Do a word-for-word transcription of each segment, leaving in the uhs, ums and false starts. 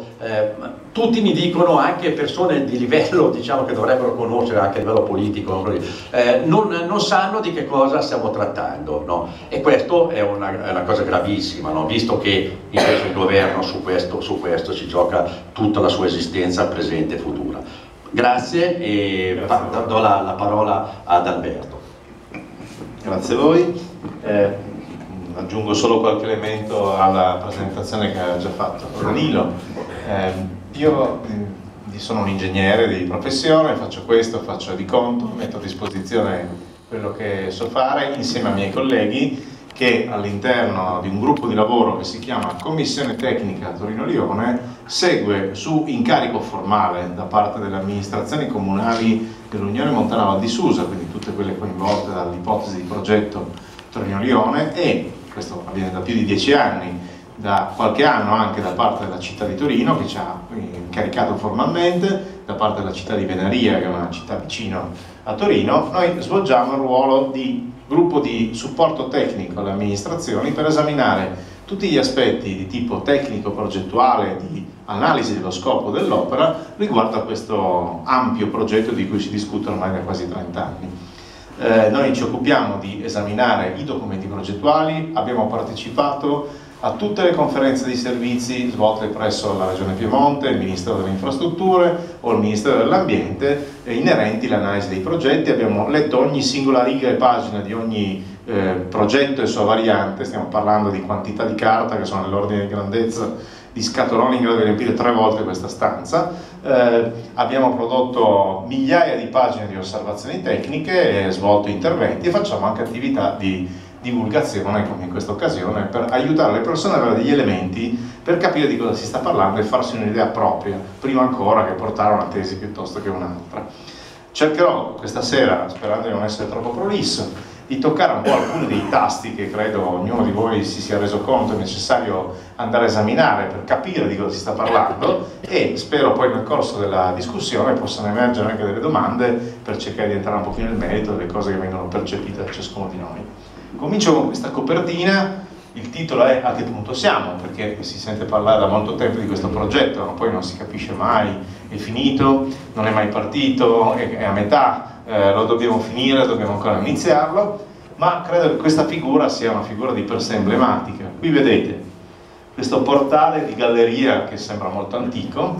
io, eh, tutti mi dicono, anche persone di livello, diciamo, che dovrebbero conoscere anche a livello politico, eh, non, non sanno di che cosa stiamo trattando, no? E questo è una, è una cosa gravissima, no? Visto che invece il governo su questo, su questo ci gioca tutta la sua esistenza presente e futura. Grazie e Grazie do la, la parola ad Alberto. Grazie a voi. Eh, aggiungo solo qualche elemento alla presentazione che ha già fatto Danilo. Eh, io eh, sono un ingegnere di professione, faccio questo, faccio di conto, metto a disposizione quello che so fare insieme ai miei colleghi che all'interno di un gruppo di lavoro che si chiama Commissione Tecnica Torino-Lione segue su incarico formale da parte delle amministrazioni comunali dell'Unione Montana Val di Susa, quindi tutte quelle coinvolte dall'ipotesi di progetto Torino-Lione, e questo avviene da più di dieci anni, da qualche anno anche da parte della città di Torino che ci ha incaricato formalmente, da parte della città di Venaria che è una città vicino a Torino. Noi svolgiamo il ruolo di gruppo di supporto tecnico alle amministrazioni per esaminare tutti gli aspetti di tipo tecnico, progettuale, di analisi dello scopo dell'opera riguardo a questo ampio progetto di cui si discute ormai da quasi trenta anni. Eh, noi ci occupiamo di esaminare i documenti progettuali, abbiamo partecipato a tutte le conferenze di servizi svolte presso la Regione Piemonte, il Ministero delle Infrastrutture o il Ministero dell'Ambiente inerenti all'analisi dei progetti. Abbiamo letto ogni singola riga e pagina di ogni eh, progetto e sua variante, stiamo parlando di quantità di carta che sono nell'ordine di grandezza di scatoloni in grado di riempire tre volte questa stanza. Eh, abbiamo prodotto migliaia di pagine di osservazioni tecniche, e svolto interventi e facciamo anche attività di divulgazione, come in questa occasione, per aiutare le persone ad avere degli elementi per capire di cosa si sta parlando e farsi un'idea propria, prima ancora che portare una tesi piuttosto che un'altra. Cercherò questa sera, sperando di non essere troppo prolisso, di toccare un po' alcuni dei tasti che credo ognuno di voi si sia reso conto è necessario andare a esaminare per capire di cosa si sta parlando, e spero poi nel corso della discussione possano emergere anche delle domande per cercare di entrare un pochino nel merito delle cose che vengono percepite da ciascuno di noi. Comincio con questa copertina. Il titolo è "A che punto siamo?", perché si sente parlare da molto tempo di questo progetto, ma poi non si capisce mai, è finito, non è mai partito, è, è a metà, eh, lo dobbiamo finire, dobbiamo ancora iniziarlo, ma credo che questa figura sia una figura di per sé emblematica. Qui vedete questo portale di galleria che sembra molto antico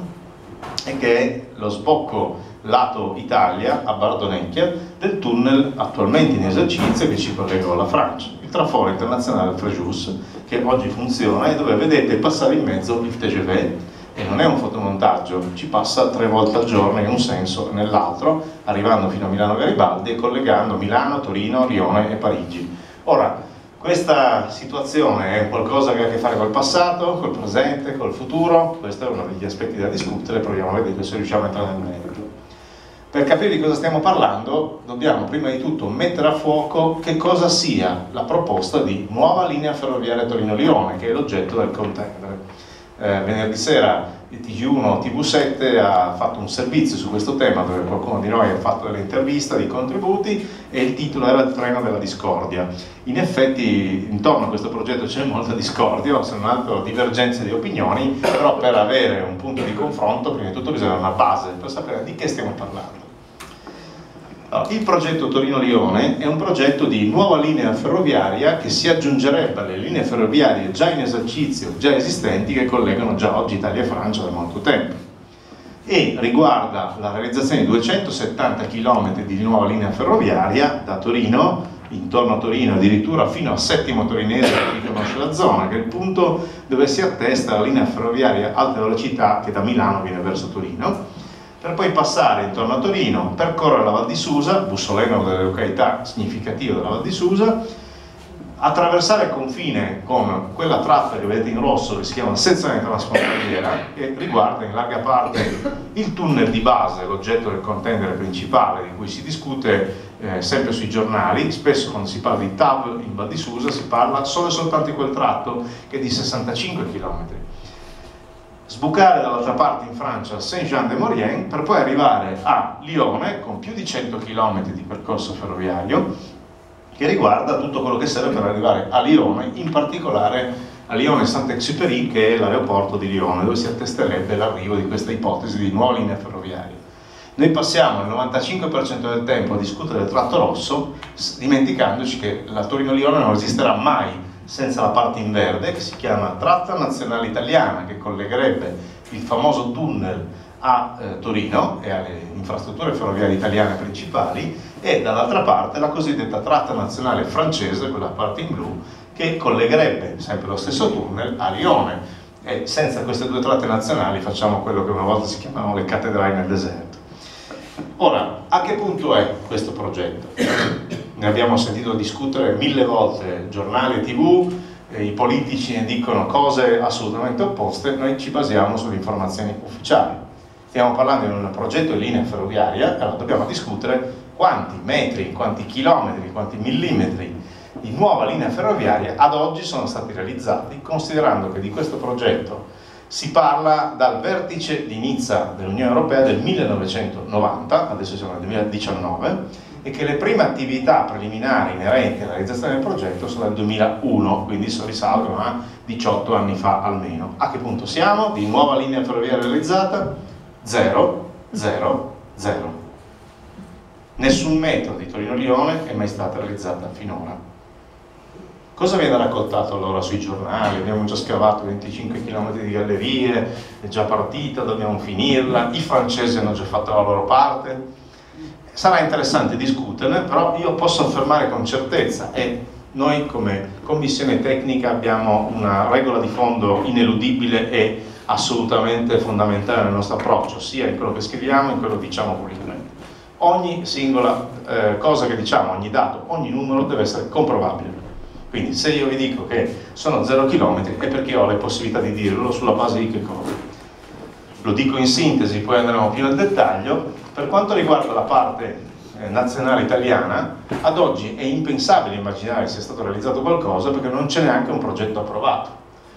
e che è lo sbocco lato Italia a Bardonecchia del tunnel attualmente in esercizio che ci collega alla Francia, il traforo internazionale Frejus, che oggi funziona e dove vedete passare in mezzo il T G V, e non è un fotomontaggio, ci passa tre volte al giorno in un senso e nell'altro, arrivando fino a Milano Garibaldi e collegando Milano, Torino, Lione e Parigi. Ora, questa situazione è qualcosa che ha a che fare col passato, col presente, col futuro. Questo è uno degli aspetti da discutere, proviamo a vedere se riusciamo a entrare nel merito. Per capire di cosa stiamo parlando dobbiamo prima di tutto mettere a fuoco che cosa sia la proposta di nuova linea ferroviaria Torino-Lione, che è l'oggetto del contendere. Eh, venerdì sera il T G uno T V sette ha fatto un servizio su questo tema dove qualcuno di noi ha fatto delle interviste, dei contributi, e il titolo era "Il treno della discordia". In effetti intorno a questo progetto c'è molta discordia, se non altro divergenze di opinioni, però per avere un punto di confronto prima di tutto bisogna avere una base per sapere di che stiamo parlando. Allora, il progetto Torino-Lione è un progetto di nuova linea ferroviaria che si aggiungerebbe alle linee ferroviarie già in esercizio, già esistenti, che collegano già oggi Italia e Francia da molto tempo, e riguarda la realizzazione di duecentosettanta chilometri di nuova linea ferroviaria da Torino, intorno a Torino, addirittura fino a Settimo Torinese, per chi conosce la zona, che è il punto dove si attesta la linea ferroviaria alta velocità che da Milano viene verso Torino, per poi passare intorno a Torino, percorrere la Val di Susa, Bussoleno è una delle località significative della Val di Susa, attraversare il confine con quella tratta che vedete in rosso che si chiama sezione transfrontaliera, che riguarda in larga parte il tunnel di base, l'oggetto del contendere principale di cui si discute eh, sempre sui giornali. Spesso quando si parla di T A V in Val di Susa si parla solo e soltanto di quel tratto che è di sessantacinque chilometri. Sbucare dall'altra parte in Francia a Saint-Jean-de-Maurienne per poi arrivare a Lione con più di cento chilometri di percorso ferroviario che riguarda tutto quello che serve per arrivare a Lione, in particolare a Lione-Saint-Exupéry, che è l'aeroporto di Lione, dove si attesterebbe l'arrivo di questa ipotesi di nuova linea ferroviaria. Noi passiamo il novantacinque per cento del tempo a discutere del tratto rosso, dimenticandoci che la Torino-Lione non esisterà mai senza la parte in verde, che si chiama Tratta Nazionale Italiana, che collegherebbe il famoso tunnel a eh, Torino e alle infrastrutture ferroviarie italiane principali, e dall'altra parte la cosiddetta Tratta Nazionale Francese, quella parte in blu, che collegherebbe sempre lo stesso tunnel a Lione. E senza queste due tratte nazionali facciamo quello che una volta si chiamavano le cattedrali nel deserto. Ora, a che punto è questo progetto? Ne abbiamo sentito discutere mille volte, giornali e tv, eh, i politici ne dicono cose assolutamente opposte, noi ci basiamo sulle informazioni ufficiali. Stiamo parlando di un progetto di linea ferroviaria, allora dobbiamo discutere quanti metri, quanti chilometri, quanti millimetri di nuova linea ferroviaria ad oggi sono stati realizzati, considerando che di questo progetto si parla dal vertice di Nizza dell'Unione Europea del millenovecentonovanta, adesso siamo nel duemiladiciannove, e che le prime attività preliminari inerenti alla realizzazione del progetto sono del duemilauno, quindi si risalgono a diciotto anni fa almeno. A che punto siamo? Di nuova linea ferroviaria realizzata? Zero, zero, zero. Nessun metro di Torino-Lione è mai stata realizzata finora. Cosa viene raccontato allora sui giornali? Abbiamo già scavato venticinque chilometri di gallerie, è già partita, dobbiamo finirla, i francesi hanno già fatto la loro parte. Sarà interessante discuterne, però io posso affermare con certezza, e noi come commissione tecnica abbiamo una regola di fondo ineludibile e assolutamente fondamentale nel nostro approccio, sia in quello che scriviamo che in quello che diciamo pubblicamente. Ogni singola eh, cosa che diciamo, ogni dato, ogni numero deve essere comprovabile. Quindi se io vi dico che sono zero chilometri è perché ho le possibilità di dirlo sulla base di che cosa. Lo dico in sintesi, poi andremo più nel dettaglio. Per quanto riguarda la parte eh, nazionale italiana, ad oggi è impensabile immaginare sia stato realizzato qualcosa perché non c'è neanche un progetto approvato.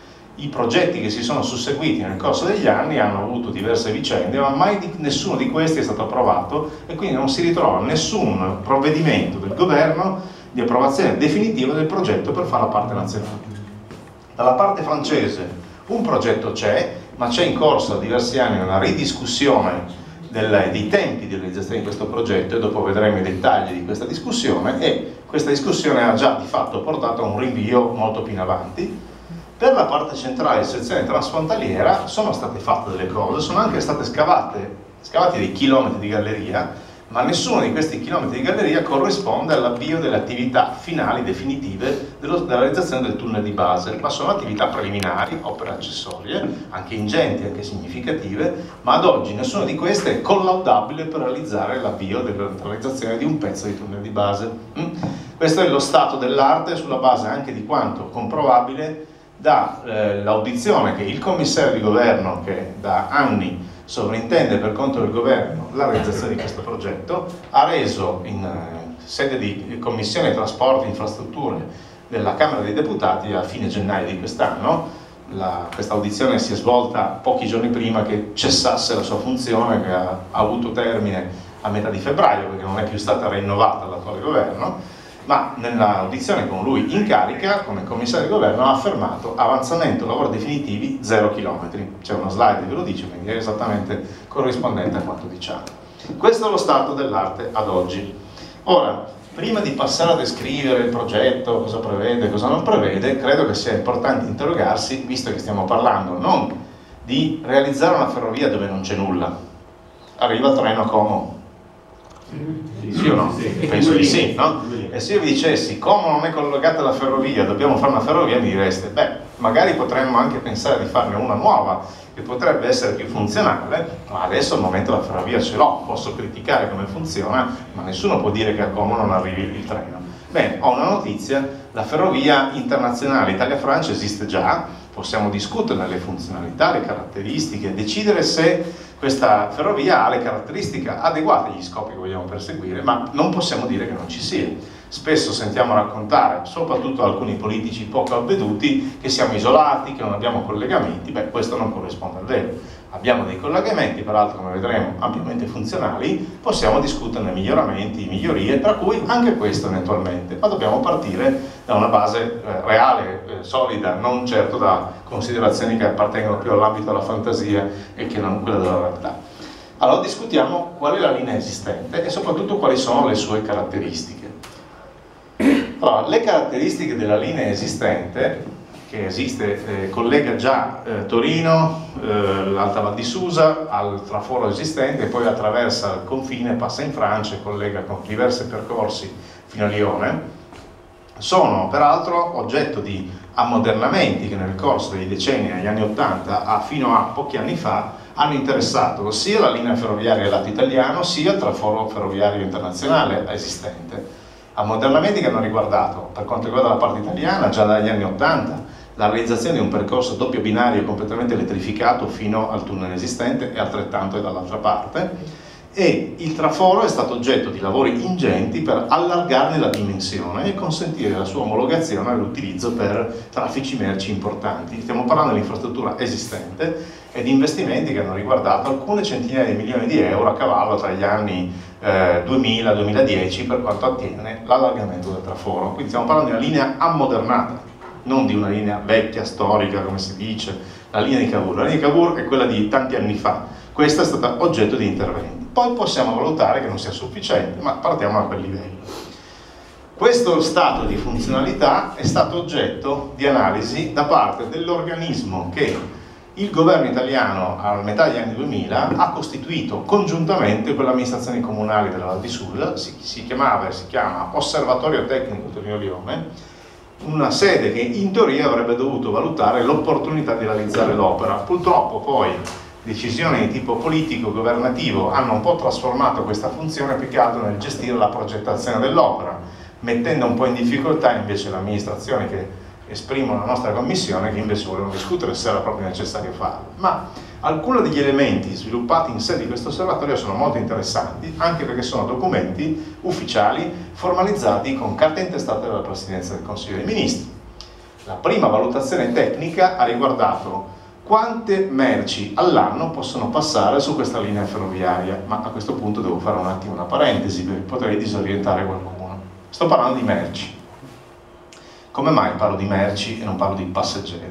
I progetti che si sono susseguiti nel corso degli anni hanno avuto diverse vicende, ma mai di, nessuno di questi è stato approvato, e quindi non si ritrova nessun provvedimento del governo di approvazione definitiva del progetto per fare la parte nazionale. Dalla parte francese un progetto c'è, ma c'è in corso da diversi anni una ridiscussione del, dei tempi di realizzazione di questo progetto, e dopo vedremo i dettagli di questa discussione, e questa discussione ha già di fatto portato a un rinvio molto più in avanti. Per la parte centrale, sezione transfrontaliera, sono state fatte delle cose, sono anche state scavate, scavati dei chilometri di galleria, ma nessuno di questi chilometri di galleria corrisponde all'avvio delle attività finali definitive dello, della realizzazione del tunnel di base, ma sono attività preliminari, opere accessorie, anche ingenti, anche significative, ma ad oggi nessuna di queste è collaudabile per realizzare l'avvio della realizzazione di un pezzo di tunnel di base. Mm? Questo è lo stato dell'arte, sulla base anche di quanto comprovabile dall'audizione eh, che il commissario di governo, che da anni sovrintende per conto del governo la realizzazione di questo progetto, ha reso in eh, sede di Commissione Trasporti e Infrastrutture della Camera dei Deputati a fine gennaio di quest'anno. Questa audizione si è svolta pochi giorni prima che cessasse la sua funzione, che ha, ha avuto termine a metà di febbraio perché non è più stata rinnovata dall'attuale governo, ma nell'audizione con lui in carica come commissario di governo ha affermato avanzamento lavori definitivi zero chilometri. C'è una slide che ve lo dice, quindi è esattamente corrispondente a quanto diciamo. Questo è lo stato dell'arte ad oggi. Ora, prima di passare a descrivere il progetto, cosa prevede, cosa non prevede, credo che sia importante interrogarsi, visto che stiamo parlando non di realizzare una ferrovia dove non c'è nulla. Arriva il treno a Como. Sì, sì o no? Sì, penso di sì, no? E se io vi dicessi Como non è collegata alla ferrovia, dobbiamo fare una ferrovia, mi direste, beh, magari potremmo anche pensare di farne una nuova che potrebbe essere più funzionale, ma adesso al momento la ferrovia ce l'ho, posso criticare come funziona, ma nessuno può dire che a Como non arrivi il treno. Bene, ho una notizia, la ferrovia internazionale Italia-Francia esiste già, possiamo discuterne le funzionalità, le caratteristiche, decidere se questa ferrovia ha le caratteristiche adeguate agli scopi che vogliamo perseguire, ma non possiamo dire che non ci sia. Spesso sentiamo raccontare, soprattutto alcuni politici poco avveduti, che siamo isolati, che non abbiamo collegamenti. Beh, questo non corrisponde al vero. abbiamo dei collegamenti, peraltro come vedremo ampiamente funzionali, possiamo discuterne miglioramenti, migliorie, tra cui anche questo eventualmente, ma dobbiamo partire da una base eh, reale, eh, solida, non certo da considerazioni che appartengono più all'ambito della fantasia e che non quella della realtà. Allora discutiamo qual è la linea esistente e soprattutto quali sono le sue caratteristiche. Allora, le caratteristiche della linea esistente, che esiste, eh, collega già eh, Torino, eh, l'Alta Val di Susa al traforo esistente e poi attraversa il confine, passa in Francia e collega con diversi percorsi fino a Lione, sono peraltro oggetto di ammodernamenti che nel corso dei decenni, negli anni ottanta a fino a pochi anni fa, hanno interessato sia la linea ferroviaria lato italiano sia il traforo ferroviario internazionale esistente. Ammodernamenti che hanno riguardato, per quanto riguarda la parte italiana, già dagli anni ottanta, la realizzazione di un percorso doppio binario completamente elettrificato fino al tunnel esistente e altrettanto è dall'altra parte, e il traforo è stato oggetto di lavori ingenti per allargarne la dimensione e consentire la sua omologazione e l'utilizzo per traffici merci importanti. Stiamo parlando dell'infrastruttura esistente e di investimenti che hanno riguardato alcune centinaia di milioni di euro a cavallo tra gli anni eh, duemila duemiladieci per quanto attiene l'allargamento del traforo. Quindi stiamo parlando di una linea ammodernata, non di una linea vecchia, storica, come si dice, la linea di Cavour. La linea di Cavour è quella di tanti anni fa, questa è stata oggetto di interventi. Poi possiamo valutare che non sia sufficiente, ma partiamo da quel livello. Questo stato di funzionalità è stato oggetto di analisi da parte dell'organismo che il governo italiano a metà degli anni duemila ha costituito congiuntamente con le amministrazioni comunali della Val di Susa, si, si chiamava e si chiama Osservatorio Tecnico Torino-Lione, una sede che in teoria avrebbe dovuto valutare l'opportunità di realizzare l'opera. Purtroppo poi decisioni di tipo politico-governativo hanno un po' trasformato questa funzione più che altro nel gestire la progettazione dell'opera, mettendo un po' in difficoltà invece le amministrazioni che esprimono la nostra commissione, che invece volevano discutere se era proprio necessario farlo. Ma alcuni degli elementi sviluppati in sede di questo osservatorio sono molto interessanti, anche perché sono documenti ufficiali formalizzati con carta intestata dalla Presidenza del Consiglio dei Ministri. La prima valutazione tecnica ha riguardato quante merci all'anno possono passare su questa linea ferroviaria, ma a questo punto devo fare un attimo una parentesi perché potrei disorientare qualcuno. Sto parlando di merci. Come mai parlo di merci e non parlo di passeggeri?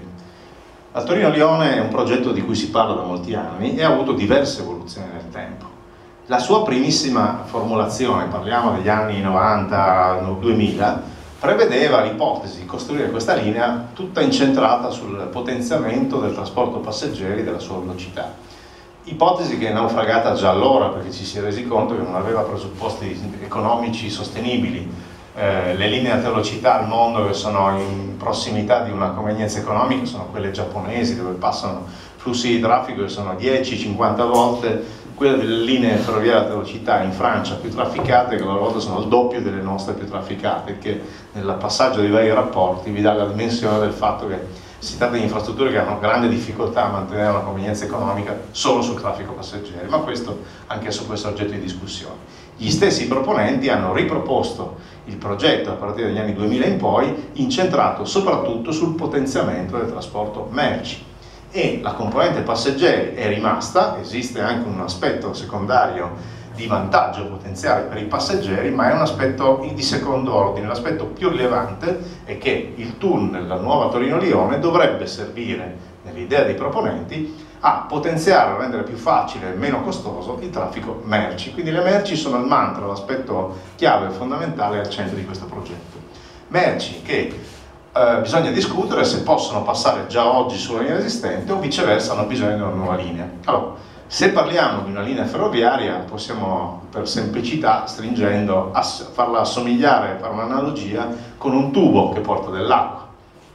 La Torino-Lione è un progetto di cui si parla da molti anni e ha avuto diverse evoluzioni nel tempo. La sua primissima formulazione, parliamo degli anni novanta duemila, prevedeva l'ipotesi di costruire questa linea tutta incentrata sul potenziamento del trasporto passeggeri e della sua velocità. Ipotesi che è naufragata già allora perché ci si è resi conto che non aveva presupposti economici sostenibili. Eh, le linee alta velocità al mondo che sono in prossimità di una convenienza economica sono quelle giapponesi, dove passano flussi di traffico che sono dieci cinquanta volte quelle delle linee ferroviarie ad alta velocità in Francia più trafficate, che a loro volta sono il doppio delle nostre più trafficate, che nel passaggio dei vari rapporti vi dà la dimensione del fatto che si tratta di infrastrutture che hanno grande difficoltà a mantenere una convenienza economica solo sul traffico passeggeri, ma questo anche su questo è oggetto di discussione. Gli stessi proponenti hanno riproposto il progetto a partire dagli anni duemila in poi, incentrato soprattutto sul potenziamento del trasporto merci. E la componente passeggeri è rimasta, esiste anche un aspetto secondario di vantaggio potenziale per i passeggeri, ma è un aspetto di secondo ordine. L'aspetto più rilevante è che il tunnel, la nuova Torino-Lione, dovrebbe servire, nell'idea dei proponenti, a potenziare, a rendere più facile e meno costoso il traffico merci. Quindi le merci sono il mantra, l'aspetto chiave e fondamentale al centro di questo progetto. Merci che eh, bisogna discutere se possono passare già oggi sulla linea esistente o viceversa hanno bisogno di una nuova linea. Allora, se parliamo di una linea ferroviaria possiamo per semplicità, stringendo, ass farla assomigliare, fare un'analogia con un tubo che porta dell'acqua.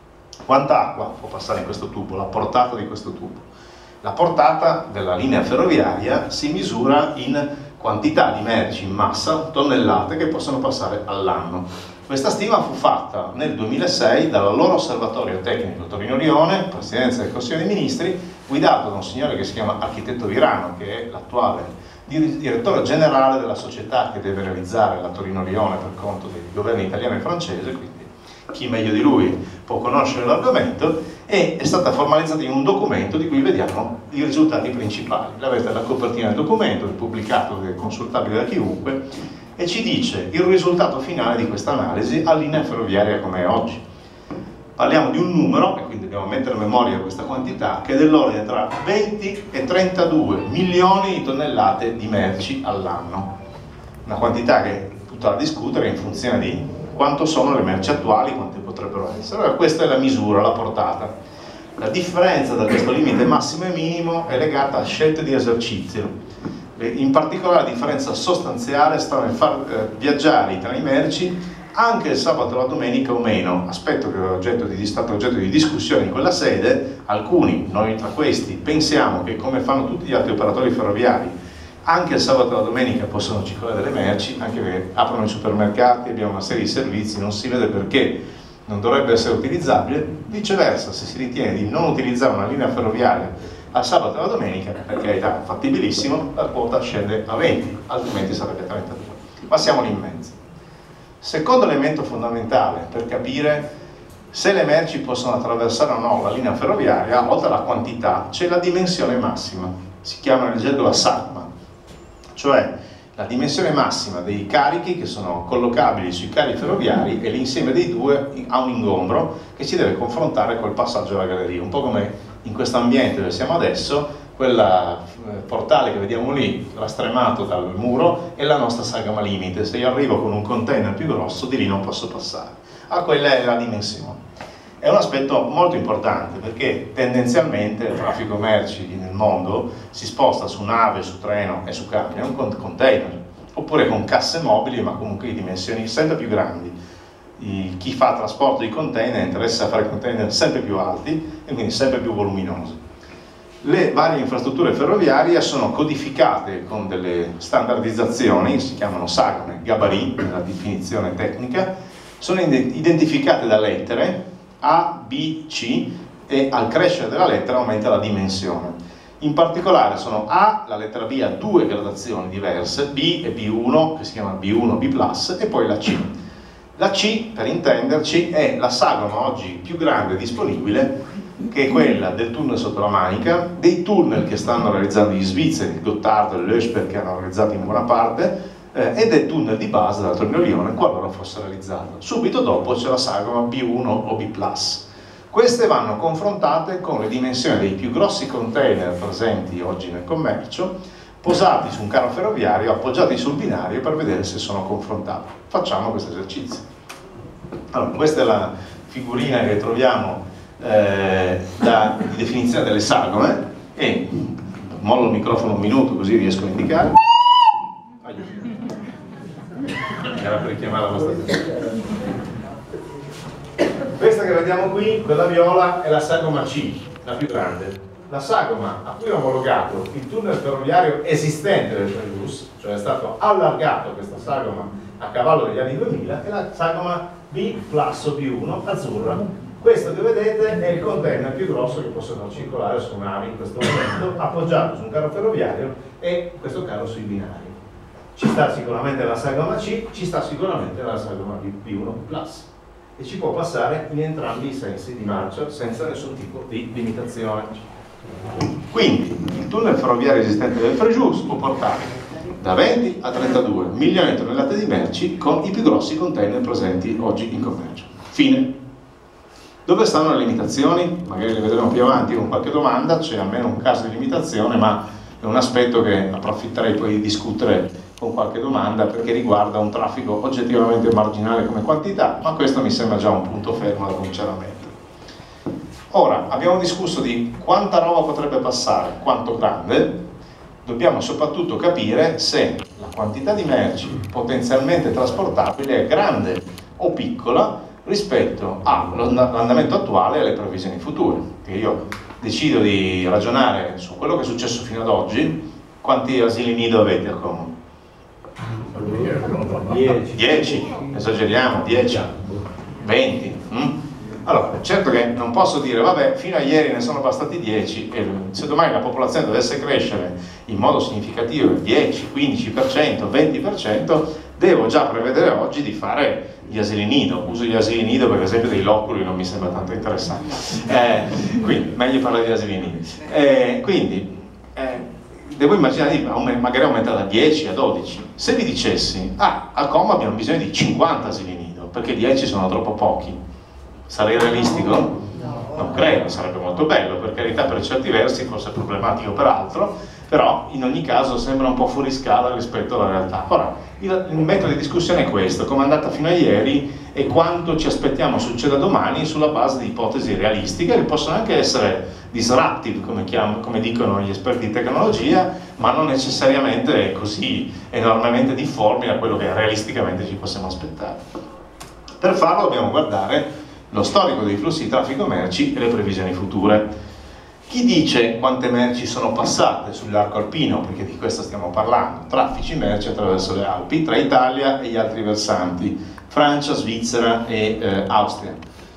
Quanta acqua può passare in questo tubo? La portata di questo tubo. La portata della linea ferroviaria si misura in quantità di merci in massa, tonnellate che possono passare all'anno. Questa stima fu fatta nel duemilasei dall'allora osservatorio tecnico Torino-Lione, Presidenza del Consiglio dei Ministri, guidato da un signore che si chiama Architetto Virano, che è l'attuale direttore generale della società che deve realizzare la Torino-Lione per conto dei governi italiano e francese, quindi chi meglio di lui può conoscere l'argomento, e è stata formalizzata in un documento di cui vediamo i risultati principali. L'avete la copertina del documento, è pubblicato, è consultabile da chiunque, e ci dice il risultato finale di questa analisi a linea ferroviaria come è oggi. Parliamo di un numero, e quindi dobbiamo mettere a memoria questa quantità, che è dell'ordine tra venti e trentadue milioni di tonnellate di merci all'anno. Una quantità che è tutta da discutere in funzione di quanto sono le merci attuali, quante potrebbero essere. Allora, questa è la misura, la portata. La differenza da questo limite massimo e minimo è legata a scelte di esercizio. In particolare la differenza sostanziale sta nel far eh, viaggiare i treni merci anche il sabato e la domenica o meno, aspetto che è oggetto di, stato oggetto di discussione in quella sede. Alcuni, noi tra questi, pensiamo che, come fanno tutti gli altri operatori ferroviari, anche il sabato e la domenica possono circolare delle merci, anche perché aprono i supermercati, abbiamo una serie di servizi, non si vede perché non dovrebbe essere utilizzabile. Viceversa, se si ritiene di non utilizzare una linea ferroviaria al sabato e la domenica, per carità, è fattibilissimo, la quota scende a venti, altrimenti sarebbe trentadue. Ma siamo lì in mezzo. Secondo elemento fondamentale per capire se le merci possono attraversare o no la linea ferroviaria, oltre alla quantità, c'è la dimensione massima. Si chiama nel gergo la sagma, cioè la dimensione massima dei carichi che sono collocabili sui cavi ferroviari, e l'insieme dei due ha un ingombro che si deve confrontare col passaggio della galleria, un po' come in questo ambiente dove siamo adesso. Quella portale che vediamo lì, rastremato dal muro, è la nostra sagoma limite. Se io arrivo con un container più grosso, di lì non posso passare. Ah, quella è la dimensione. È un aspetto molto importante, perché tendenzialmente il traffico merci nel mondo si sposta su nave, su treno e su camion con container, oppure con casse mobili, ma comunque di dimensioni sempre più grandi. I, chi fa trasporto di container interessa fare container sempre più alti e quindi sempre più voluminosi. Le varie infrastrutture ferroviarie sono codificate con delle standardizzazioni, si chiamano sagome, gabarit nella definizione tecnica, sono identificate da lettere A, B, C, e al crescere della lettera aumenta la dimensione. In particolare sono A, la lettera B ha due gradazioni diverse, B e B uno, che si chiama B uno, B plus, e poi la C. La C, per intenderci, è la sagoma oggi più grande disponibile, che è quella del tunnel sotto la Manica, dei tunnel che stanno realizzando gli svizzeri, il Gotthard e l'Ösper, che hanno realizzato in buona parte, eh, e del tunnel di base della Torino-Lione, qualora fosse realizzato. Subito dopo c'è la sagoma B uno o B plus. Queste vanno confrontate con le dimensioni dei più grossi container presenti oggi nel commercio, posati su un carro ferroviario, appoggiati sul binario, per vedere se sono confrontabili. Facciamo questo esercizio. Allora, questa è la figurina che troviamo Eh, da, di definizione delle sagome, e mollo il microfono un minuto così riesco a indicare. Era per richiamare la vostra attenzione. Questa che vediamo qui, quella viola, è la sagoma C, la più grande. La sagoma a cui è omologato il tunnel ferroviario esistente del Frejus, cioè è stato allargato questa sagoma a cavallo degli anni duemila, è la sagoma B plus o B uno azzurra. Questo che vedete è il container più grosso che possono circolare su navi in questo momento, appoggiato su un carro ferroviario, e questo carro sui binari. Ci sta sicuramente la sagoma C, ci sta sicuramente la sagoma B uno plus, e ci può passare in entrambi i sensi di marcia senza nessun tipo di limitazione. Quindi il tunnel ferroviario esistente del Frejus può portare da venti a trentadue milioni di tonnellate di merci con i più grossi container presenti oggi in commercio. Fine. Dove stanno le limitazioni? Magari le vedremo più avanti con qualche domanda, c'è almeno un caso di limitazione, ma è un aspetto che approfitterei poi di discutere con qualche domanda, perché riguarda un traffico oggettivamente marginale come quantità, ma questo mi sembra già un punto fermo da cominciare a mettere. Ora, abbiamo discusso di quanta roba potrebbe passare, quanto grande. Dobbiamo soprattutto capire se la quantità di merci potenzialmente trasportabile è grande o piccola rispetto all'andamento attuale e alle previsioni future. Che io decido di ragionare su quello che è successo fino ad oggi. Quanti asili nido avete a Como? dieci, esageriamo, dieci, venti. Mm? Allora, certo che non posso dire, vabbè, fino a ieri ne sono bastati dieci, e se domani la popolazione dovesse crescere in modo significativo del dieci, quindici per cento, venti per cento, devo già prevedere oggi di fare gli asili nido. Uso gli asili nido perché l'esempio dei loculi non mi sembra tanto interessante, eh, quindi meglio parlare di asili nido. Eh, quindi eh, devo immaginare di magari aumentare da dieci a dodici. Se vi dicessi, ah, a Como abbiamo bisogno di cinquanta asili nido perché dieci sono troppo pochi, sarei realistico? Non credo, sarebbe molto bello, per carità, per certi versi, forse problematico per altro, però in ogni caso sembra un po' fuori scala rispetto alla realtà. Ora, il, il metodo di discussione è questo, come è andata fino a ieri e quanto ci aspettiamo succeda domani sulla base di ipotesi realistiche che possono anche essere disruptive, come, chiam, come dicono gli esperti di tecnologia, ma non necessariamente così enormemente difformi da quello che realisticamente ci possiamo aspettare. Per farlo dobbiamo guardare lo storico dei flussi di traffico merci e le previsioni future. Chi dice quante merci sono passate sull'arco alpino, perché di questo stiamo parlando, traffici merci attraverso le Alpi, tra Italia e gli altri versanti, Francia, Svizzera e eh, Austria.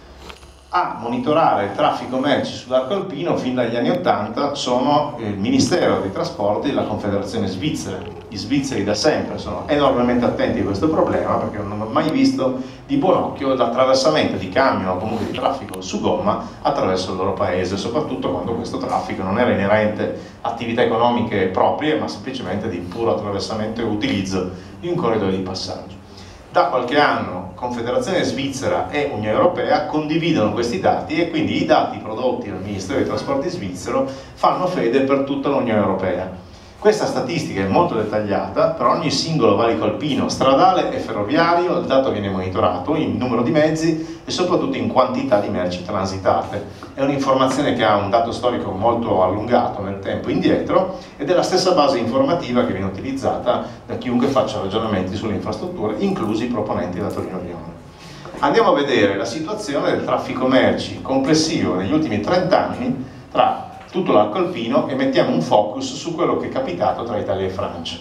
A monitorare il traffico merci sull'arco alpino fin dagli anni ottanta sono il Ministero dei Trasporti e la Confederazione Svizzera. Gli svizzeri da sempre sono enormemente attenti a questo problema perché non hanno mai visto di buon occhio l'attraversamento di camion o comunque di traffico su gomma attraverso il loro paese, soprattutto quando questo traffico non era inerente a attività economiche proprie, ma semplicemente di puro attraversamento e utilizzo di un corridoio di passaggio. Da qualche anno Confederazione Svizzera e Unione Europea condividono questi dati e quindi i dati prodotti dal Ministero dei Trasporti svizzero fanno fede per tutta l'Unione Europea. Questa statistica è molto dettagliata, per ogni singolo valico alpino, stradale e ferroviario il dato viene monitorato in numero di mezzi e soprattutto in quantità di merci transitate. È un'informazione che ha un dato storico molto allungato nel tempo indietro ed è la stessa base informativa che viene utilizzata da chiunque faccia ragionamenti sulle infrastrutture, inclusi i proponenti da Torino Lione. Andiamo a vedere la situazione del traffico merci complessivo negli ultimi trenta anni tra tutto l'arco alpino e mettiamo un focus su quello che è capitato tra Italia e Francia.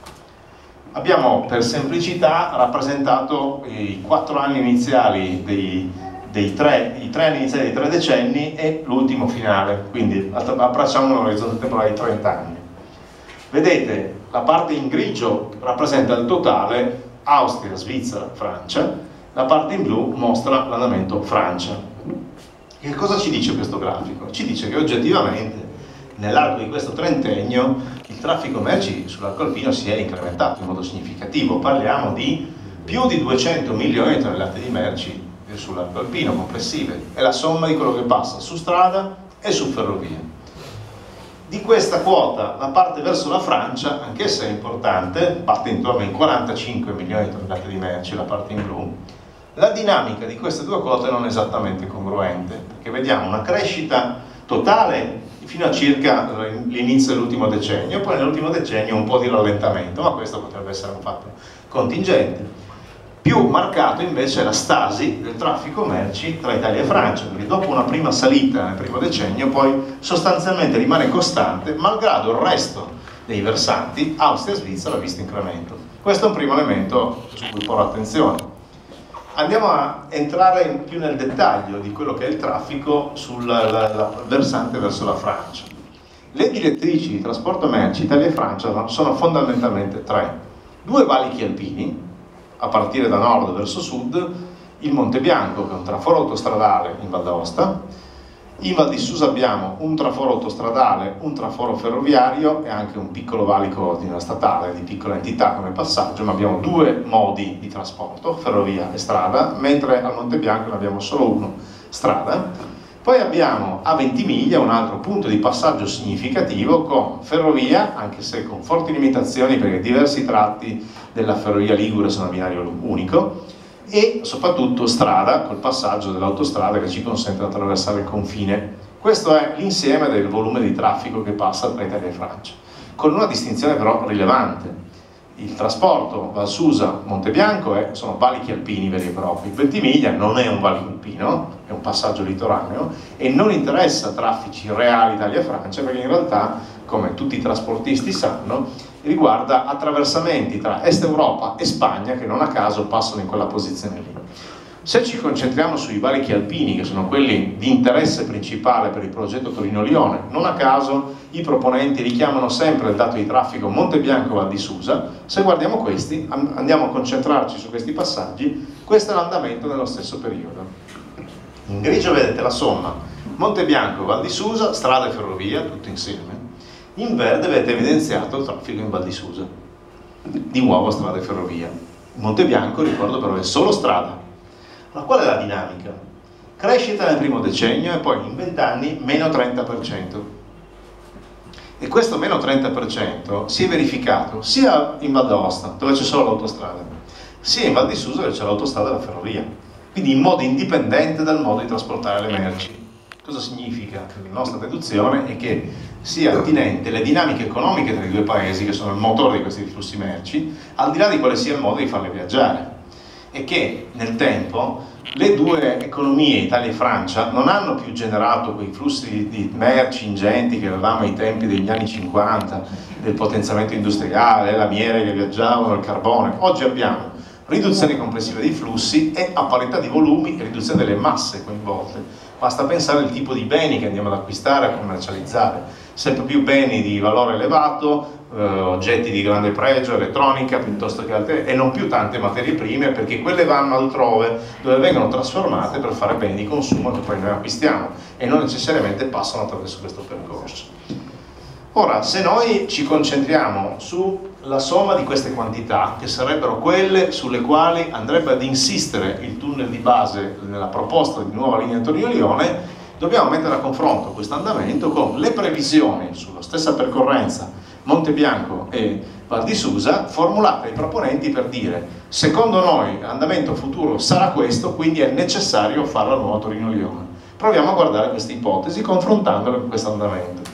Abbiamo per semplicità rappresentato i quattro anni iniziali dei, dei tre, i tre anni iniziali dei tre decenni e l'ultimo finale, quindi abbracciamo un orizzonte temporale di trenta anni. Vedete, la parte in grigio rappresenta il totale Austria, Svizzera, Francia, la parte in blu mostra l'andamento Francia. Che cosa ci dice questo grafico? Ci dice che oggettivamente nell'arco di questo trentennio il traffico merci sull'arco alpino si è incrementato in modo significativo. Parliamo di più di duecento milioni di tonnellate di merci sull'arco alpino complessive. È la somma di quello che passa su strada e su ferrovia. Di questa quota la parte verso la Francia, anch'essa è importante, parte intorno ai quarantacinque milioni di tonnellate di merci, la parte in blu. La dinamica di queste due quote non è esattamente congruente, perché vediamo una crescita totale fino a circa l'inizio dell'ultimo decennio, poi nell'ultimo decennio un po' di rallentamento, ma questo potrebbe essere un fatto contingente. Più marcato invece è la stasi del traffico merci tra Italia e Francia, perché dopo una prima salita nel primo decennio poi sostanzialmente rimane costante, malgrado il resto dei versanti, Austria e Svizzera, ha visto incremento. Questo è un primo elemento su cui porre attenzione. Andiamo a entrare in più nel dettaglio di quello che è il traffico sul la, la versante verso la Francia. Le direttrici di trasporto merci Italia e Francia sono fondamentalmente tre. Due valichi alpini, a partire da nord verso sud, il Monte Bianco, che è un traforo autostradale in Val d'Aosta. In Val di Susa abbiamo un traforo autostradale, un traforo ferroviario e anche un piccolo valico di una statale di piccola entità come passaggio, ma abbiamo due modi di trasporto, ferrovia e strada, mentre al Monte Bianco ne abbiamo solo uno, strada. Poi abbiamo a Ventimiglia un altro punto di passaggio significativo con ferrovia, anche se con forti limitazioni perché diversi tratti della ferrovia ligure sono a binario unico, e soprattutto strada, col passaggio dell'autostrada che ci consente di attraversare il confine. Questo è l'insieme del volume di traffico che passa tra Italia e Francia, con una distinzione però rilevante. Il trasporto Val Susa-Monte Bianco è, sono valichi alpini veri e propri. Ventimiglia non è un valico alpino, è un passaggio litoraneo e non interessa traffici reali Italia-Francia perché in realtà, come tutti i trasportisti sanno, riguarda attraversamenti tra Est Europa e Spagna che non a caso passano in quella posizione lì. Se ci concentriamo sui valichi alpini, che sono quelli di interesse principale per il progetto Torino-Lione, non a caso i proponenti richiamano sempre il dato di traffico Monte Bianco Val di Susa. Se guardiamo questi, andiamo a concentrarci su questi passaggi, questo è l'andamento nello stesso periodo. In grigio vedete la somma Monte Bianco Val di Susa, strada e ferrovia, tutto insieme. In verde vedete evidenziato il traffico in Val di Susa, di nuovo strada e ferrovia. Monte Bianco, ricordo però, è solo strada. Ma qual è la dinamica? Crescita nel primo decennio e poi in vent'anni meno trenta per cento. E questo meno trenta per cento si è verificato sia in Val d'Aosta, dove c'è solo l'autostrada, sia in Val di Susa, dove c'è l'autostrada e la ferrovia. Quindi in modo indipendente dal modo di trasportare le merci. Cosa significa? La nostra deduzione è che sia attinente le dinamiche economiche tra i due paesi, che sono il motore di questi flussi merci, al di là di quale sia il modo di farle viaggiare. E che nel tempo le due economie, Italia e Francia, non hanno più generato quei flussi di merci ingenti che avevamo ai tempi degli anni cinquanta, del potenziamento industriale, la miele che viaggiavano, il carbone. Oggi abbiamo riduzione complessiva dei flussi e a parità di volumi riduzione delle masse coinvolte. Basta pensare al tipo di beni che andiamo ad acquistare e a commercializzare, sempre più beni di valore elevato, eh, oggetti di grande pregio, elettronica piuttosto che altre, e non più tante materie prime, perché quelle vanno altrove dove vengono trasformate per fare beni di consumo che poi noi acquistiamo e non necessariamente passano attraverso questo percorso. Ora, se noi ci concentriamo sulla somma di queste quantità, che sarebbero quelle sulle quali andrebbe ad insistere il tunnel di base nella proposta di nuova linea Torino-Lione, dobbiamo mettere a confronto questo andamento con le previsioni sulla stessa percorrenza Monte Bianco e Val di Susa, formulate ai proponenti per dire: secondo noi l'andamento futuro sarà questo, quindi è necessario fare la nuova Torino-Lione. Proviamo a guardare queste ipotesi confrontandole con questo andamento.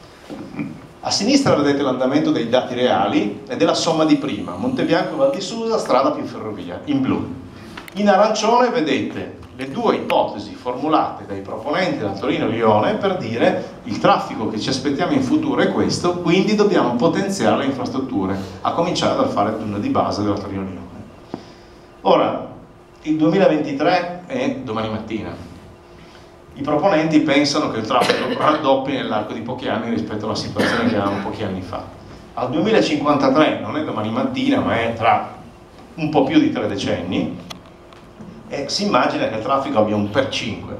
A sinistra vedete l'andamento dei dati reali e della somma di prima, Monte Bianco, Val di Susa, strada più ferrovia, in blu. In arancione vedete le due ipotesi formulate dai proponenti della Torino-Lione per dire: il traffico che ci aspettiamo in futuro è questo, quindi dobbiamo potenziare le infrastrutture, a cominciare dal fare il tunnel di base della Torino-Lione. Ora, il duemilaventitré è domani mattina. I proponenti pensano che il traffico raddoppi nell'arco di pochi anni rispetto alla situazione che avevamo pochi anni fa. Al duemilacinquantatré, non è domani mattina, ma è tra un po' più di tre decenni, e si immagina che il traffico abbia un per cinque.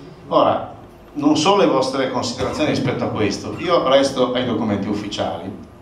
Ora, non so le vostre considerazioni rispetto a questo, io resto ai documenti ufficiali.